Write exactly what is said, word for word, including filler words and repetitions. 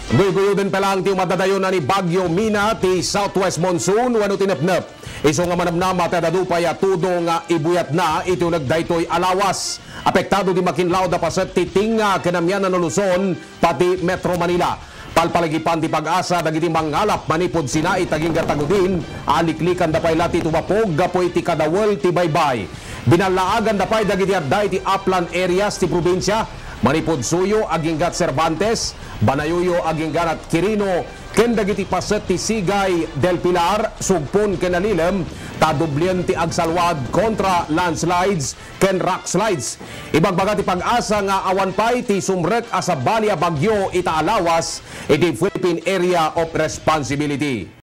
Guyguyo din pa lang ti madadayon na ni Bagyo Mina ti southwest monsoon wano tinepnep. Iso nga manamnama ti dadupay at tudo nga ibuyat na iti nagdaytoy alawas. Apektado di makinlaw da paset ti tinga kanamyan na Luzon pati Metro Manila. Palpalagipan ti pag-asa dagiti mangalap manipod sina itaging gatagudin aliklikan da pay lati tumapog gapoy ti kadawel ti baybay. Binalaagan da pay dagiti adday ti upland areas ti probinsya. Manipod Suyo aginggat Cervantes, Banayuyo agingganat Quirino, ken dagiti paset ti Sigay del Pilar, sugpon ken Alilem, tadublyen ti agsalwad kontra landslides ken rock slides. Ibagbaga ti pag-asa nga awan pay ti sumrek asa Balia Bagyo ita alawas iti Philippine Area of Responsibility.